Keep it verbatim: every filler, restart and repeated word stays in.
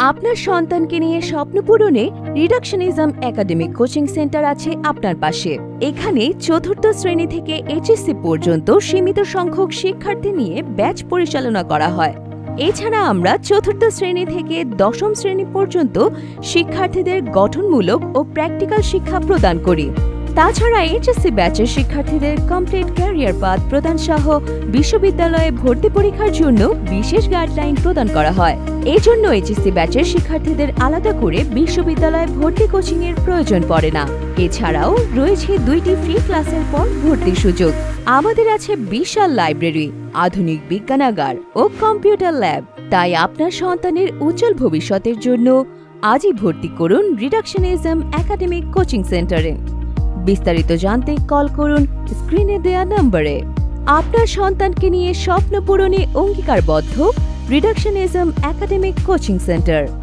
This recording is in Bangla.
আপনার সন্তানকে নিয়ে স্বপ্ন পূরণে রিডাকশনিজম একাডেমিক কোচিং সেন্টার আছে আপনার পাশে। এখানে চতুর্থ শ্রেণী থেকে এইচএসসি পর্যন্ত সীমিত সংখ্যক শিক্ষার্থী নিয়ে ব্যাচ পরিচালনা করা হয়। এছাড়া আমরা চতুর্থ শ্রেণী থেকে দশম শ্রেণী পর্যন্ত শিক্ষার্থীদের গঠনমূলক ও প্র্যাকটিক্যাল শিক্ষা প্রদান করি। তাছাড়া এইচএসসি ব্যাচের শিক্ষার্থীদের কমপ্লিট ক্যারিয়ার পাথ প্রদান সহ বিশ্ববিদ্যালয়ে ভর্তি পরীক্ষার জন্য বিশেষ গাইডলাইন প্রদান করা হয়। এই জন্য এইচএসসি ব্যাচের শিক্ষার্থীদের আলাদা করে বিশ্ববিদ্যালয়ে ভর্তি কোচিং এর প্রয়োজন পড়ে না। এছাড়াও রয়েছে দুইটি ফ্রি ক্লাসের পর ভর্তির সুযোগ। আমাদের আছে বিশাল লাইব্রেরি, আধুনিক বিজ্ঞানাগার ও কম্পিউটার ল্যাব। তাই আপনার সন্তানের উজ্জ্বল ভবিষ্যতের জন্য আজই ভর্তি করুন রিডাকশনিজম একাডেমিক কোচিং সেন্টারে। বিস্তারিত জানতে কল করুন স্ক্রিনে দেয়া নম্বরে। আপনার সন্তানকে নিয়ে স্বপ্ন পূরণে অঙ্গীকারবদ্ধ রিডাকশনিজম একাডেমিক কোচিং সেন্টার।